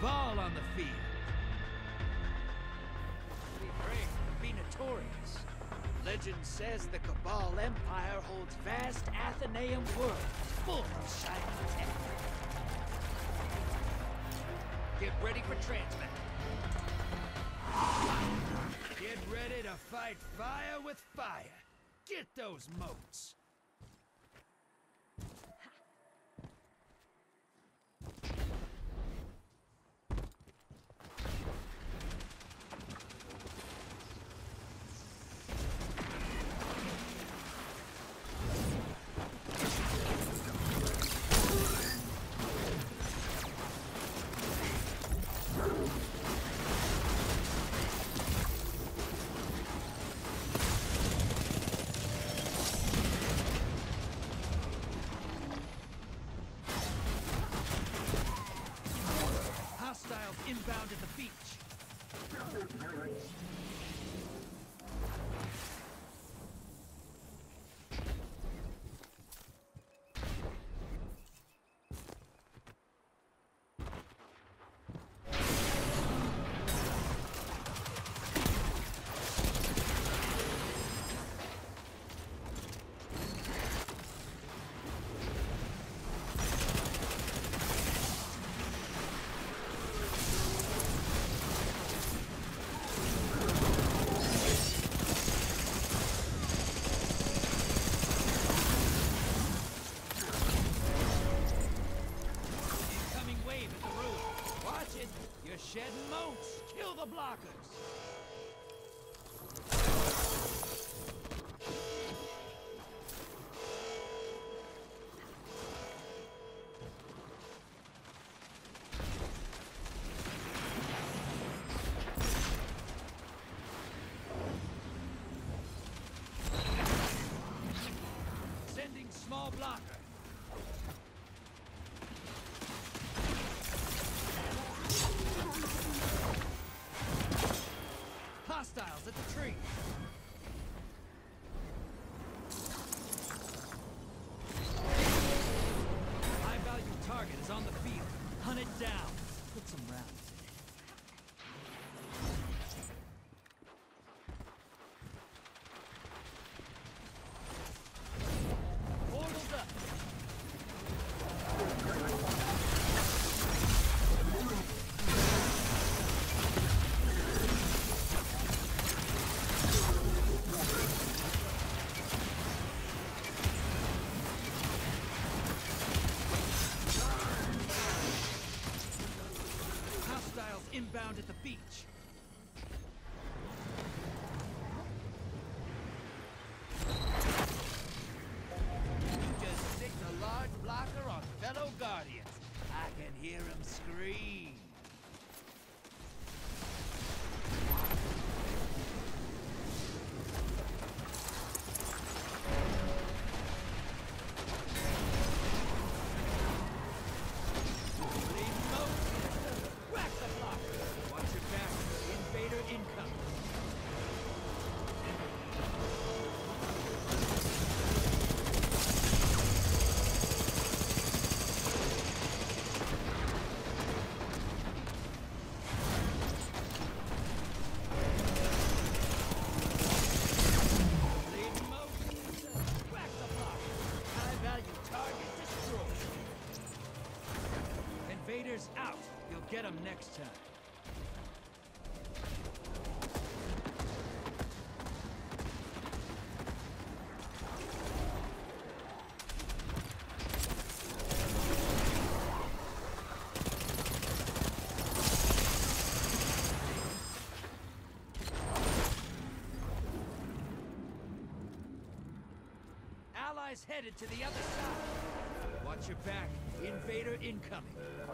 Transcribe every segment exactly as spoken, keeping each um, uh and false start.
Cabal on the field. Be brave, be notorious. Legend says the Cabal Empire holds vast Athenaeum worlds full of shiny tech. Get ready for transmat. Get ready to fight fire with fire. Get those motes. Hostiles inbound at the beach. You're shedding motes. Kill the blockers. Sending small blocker. Hostiles at the tree. High value target is on the field. Hunt it down. Put some rounds in it. Portal's up. Inbound at the beach. You just stick a large blocker on fellow Guardians. I can hear him scream. Invaders out. You'll get them next time. Allies headed to the other side. Watch your back. Invader incoming.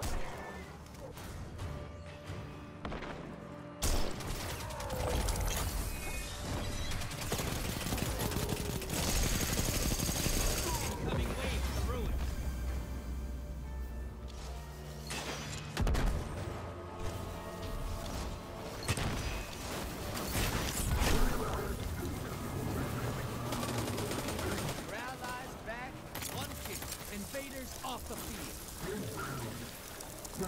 Incoming wave to the ruins. Your allies back. One kill. Invaders off the field.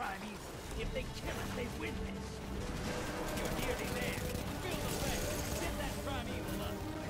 Primeval. If they kill it, they win this. You're nearly there. Fill the ranks. Send that Primeval up.